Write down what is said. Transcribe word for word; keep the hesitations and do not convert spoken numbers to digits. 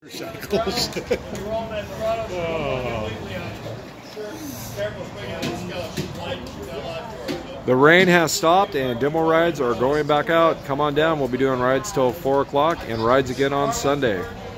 Cycles. Oh. The rain has stopped and demo rides are going back out. Come on down. We'll be doing rides till four o'clock and rides again on Sunday.